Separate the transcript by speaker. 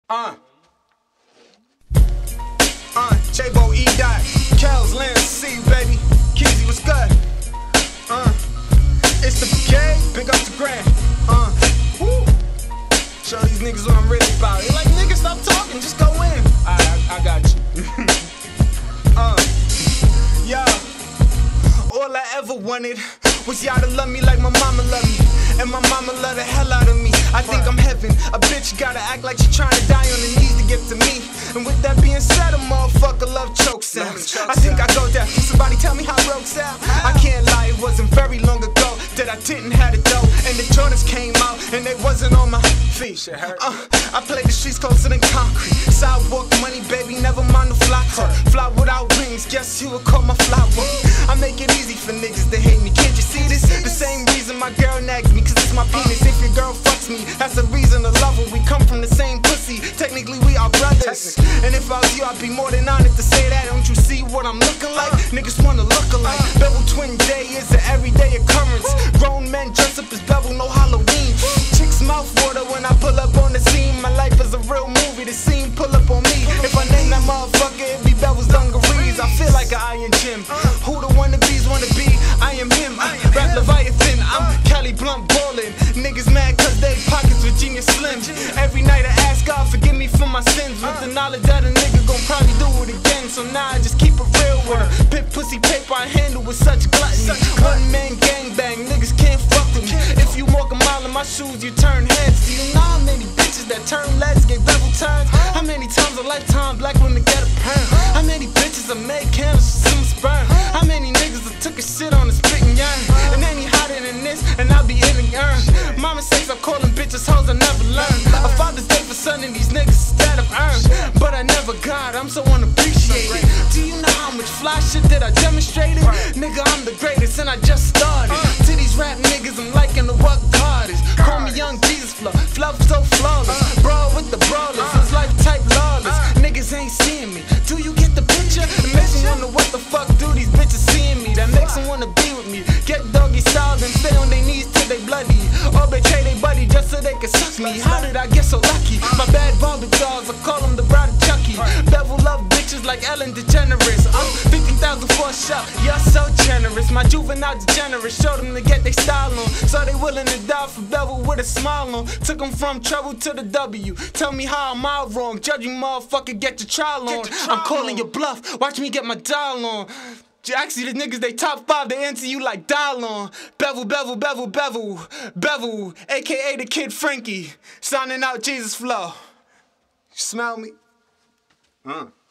Speaker 1: J-Bo, E-Dot, Kells, Lance, see you, baby. Keezy, what's good? It's the brigade, big up the grand. Woo. Show these niggas what I'm really about. They like, niggas, stop talking, just go in. I got you. Yo, all I ever wanted was y'all to love me like my mama loved me. And my mama love the hell out of me. I think I'm heaven. A bitch gotta act like she tryna die on her knees to get to me. And with that being said, a motherfucker love choke sounds. I think I go deaf. Somebody tell me how broke sound. I can't lie, it wasn't very long ago that I didn't have the dough. And the Jordans came out and they wasn't on my feet. I played the streets closer than concrete. Sidewalk money, baby, never mind the fly talk. Fly without wings, guess you would call my fly walk. I make it easy for niggas to hate me. Can't you see this? The same reason my girl nags me, cause it's my penis. If your girl fucks me, that's a reason to love her. We come from the same pussy, technically we are brothers. And if I was you, I'd be more than honored to say that. Don't you see what I'm looking like? Niggas wanna look alike. Bevel Twin Day is an everyday occurrence. Grown men dress up as Bevel, no Halloween. Chicks mouth water when I pull up on the scene. My life is a real movie, the scene pull up on me. If I name that motherfucker, it'd be Bevel's dungarees. I feel like an Iron Jim. Who the wannabes wanna be? I am him. Rap Leviathan, I'm Cali Blunt ballin'. Niggas mad cause they pockets Virginia Slim. Every night I ask God forgive me for my sins, with the knowledge that a nigga gon' probably do it again. So now I just keep it real with her. Big pussy paper I handle with such gluttony. One man gangbang, niggas can't fuck with me. If you walk a mile in my shoes, you turn heads. Do you know how many bitches that turn legs get Bevel turns? How many times a lifetime black women get a perm? How many bitches I made candles for some sperm? How many niggas that took a shit on a spitting yarn? And any hotter than this, and I'll be in the urn. Mama says I'm calling bitches hoes, I never learned. A Father's Day for son and these niggas that I've earned. But I never got, I'm so unappreciated. Do you know how much fly shit that I demonstrated? Nigga, I'm the greatest and I just started. To these rap niggas, I'm liking the work hardest. Call me Young Jesus Flow, flow so flawless. Brawl with the brawlers, his life type lawless. Niggas ain't seeing me, do you get the picture? It makes me wonder what the fuck do these bitches seeing me? That makes them wanna be with me. Get doggy style and stay on their knees till they bloody. Or betray they buddy just so they can suck me. How did I get so lucky? My bad Barbie dolls, I call them the bride of Chucky. Bevel love bitches like Ellen DeGeneres. 15,000 for a shot, you're so generous. My juvenile degenerates showed them to get their style on. So they willing to die for Bevel with a smile on. Took them from trouble to the W. Tell me how am I wrong? Judging motherfucker, get your trial on. I'm calling your bluff, watch me get my dial on. Actually, the niggas, they top 5, they answer you like dial on. Bevel, Bevel, Bevel, Bevel, Bevel, aka the Kid Frankie. Signing out Jesus Flow. You smell me?